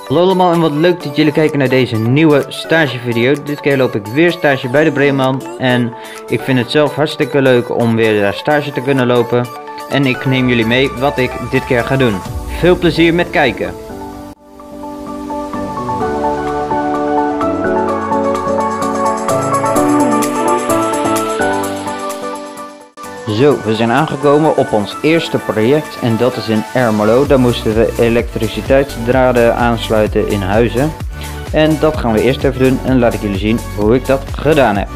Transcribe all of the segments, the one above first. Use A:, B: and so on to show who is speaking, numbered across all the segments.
A: Hallo allemaal en wat leuk dat jullie kijken naar deze nieuwe stagevideo. Dit keer loop ik weer stage bij de Breeman en ik vind het zelf hartstikke leuk om weer daar stage te kunnen lopen. En ik neem jullie mee wat ik dit keer ga doen. Veel plezier met kijken! Zo, we zijn aangekomen op ons eerste project en dat is in Ermelo. Daar moesten we elektriciteitsdraden aansluiten in huizen. En dat gaan we eerst even doen en laat ik jullie zien hoe ik dat gedaan heb.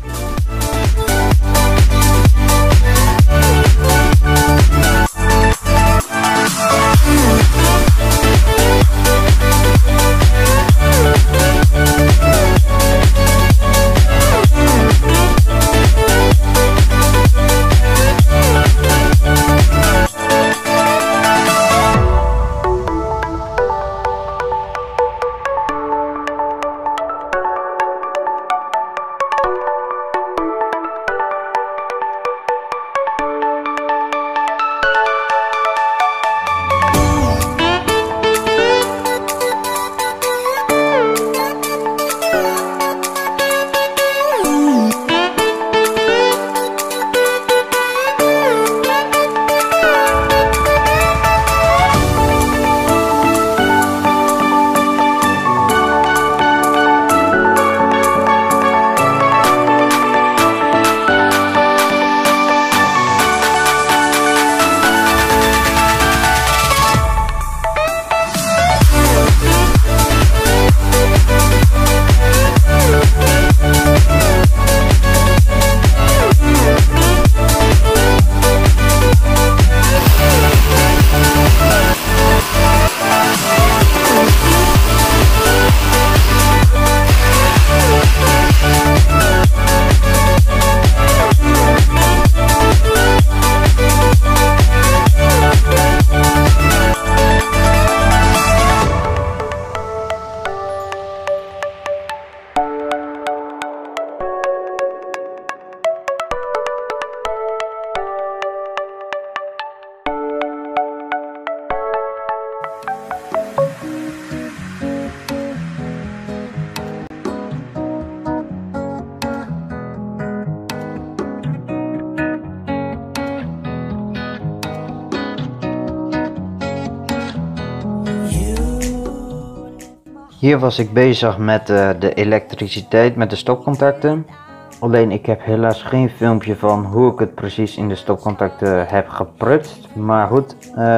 A: Hier was ik bezig met de elektriciteit met de stopcontacten. Alleen ik heb helaas geen filmpje van hoe ik het precies in de stopcontacten heb geprutst. Maar goed,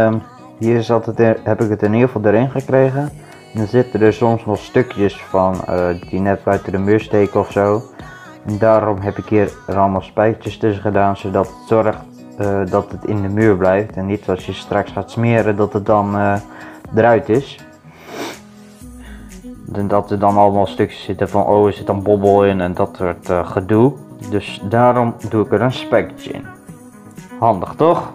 A: hier heb ik het in ieder geval erin gekregen. En er zitten er soms nog stukjes van die net buiten de muur steken of zo. En daarom heb ik hier er allemaal spijkertjes tussen gedaan, zodat het zorgt dat het in de muur blijft. En niet als je straks gaat smeren dat het dan eruit is. En dat er dan allemaal stukjes zitten van oh er zit een bobbel in en dat soort gedoe. Dus daarom doe ik er een spijkertje in. Handig toch?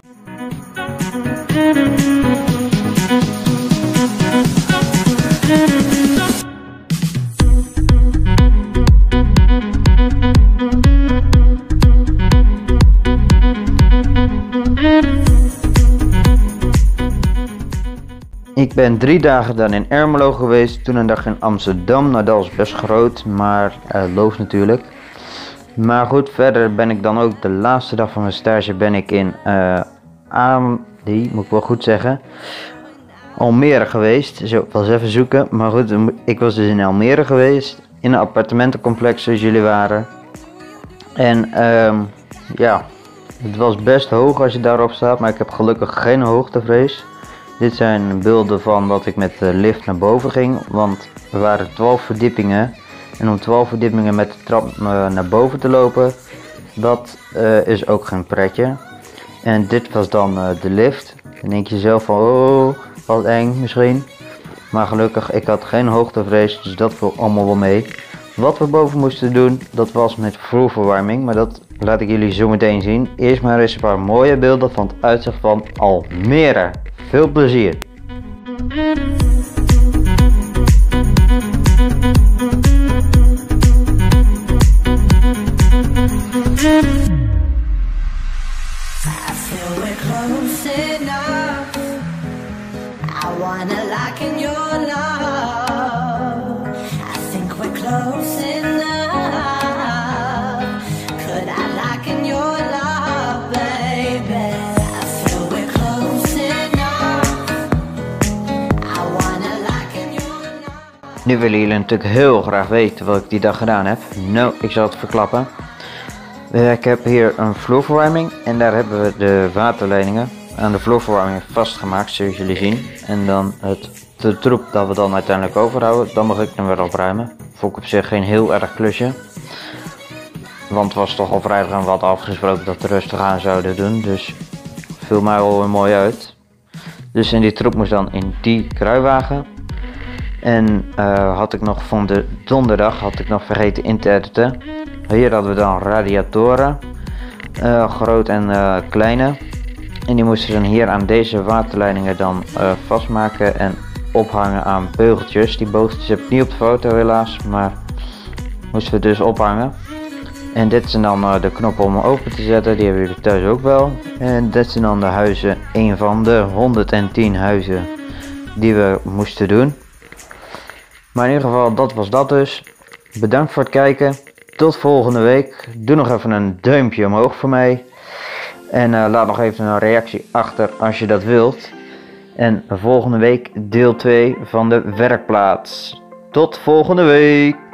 A: Ik ben 3 dagen dan in Ermelo geweest, toen een dag in Amsterdam. Nou, dat was best groot, maar loof natuurlijk. Maar goed, verder ben ik dan ook de laatste dag van mijn stage ben ik in moet ik wel goed zeggen, Almere geweest. Zo, wel eens even zoeken. Maar goed, ik was dus in Almere geweest, in een appartementencomplex zoals jullie waren. En ja, het was best hoog als je daarop staat, maar ik heb gelukkig geen hoogtevrees. Dit zijn beelden van dat ik met de lift naar boven ging, want er waren 12 verdiepingen. En om 12 verdiepingen met de trap naar boven te lopen, dat is ook geen pretje. En dit was dan de lift. Dan denk je zelf van, oh, wat eng misschien. Maar gelukkig, ik had geen hoogtevrees, dus dat viel allemaal wel mee. Wat we boven moesten doen, dat was met vloerverwarming, maar dat laat ik jullie zo meteen zien. Eerst maar eens een paar mooie beelden van het uitzicht van Almere. Veel plezier!
B: wanna lock in your love.
A: Nu willen jullie natuurlijk heel graag weten wat ik die dag gedaan heb. Nou, ik zal het verklappen. Ik heb hier een vloerverwarming en daar hebben we de waterleidingen aan de vloerverwarming vastgemaakt, zoals jullie zien. En dan de troep dat we dan uiteindelijk overhouden, dan mag ik hem weer opruimen. Vond ik op zich geen heel erg klusje. Want het was toch al vrijdag en wat afgesproken dat we rustig aan zouden doen, dus viel mij wel weer mooi uit. Dus in die troep moest dan in die kruiwagen. En had ik nog van de donderdag vergeten in te editen. Hier hadden we dan radiatoren, groot en kleine. En die moesten dan hier aan deze waterleidingen dan vastmaken en ophangen aan beugeltjes. Die beugeltjes heb ik niet op de foto helaas, maar moesten we dus ophangen. En dit zijn dan de knoppen om open te zetten, die hebben jullie thuis ook wel. En dit zijn dan de huizen, een van de 110 huizen die we moesten doen. Maar in ieder geval, dat was dat dus. Bedankt voor het kijken. Tot volgende week. Doe nog even een duimpje omhoog voor mij. En laat nog even een reactie achter als je dat wilt. En volgende week deel 2 van de werkplaats. Tot volgende week.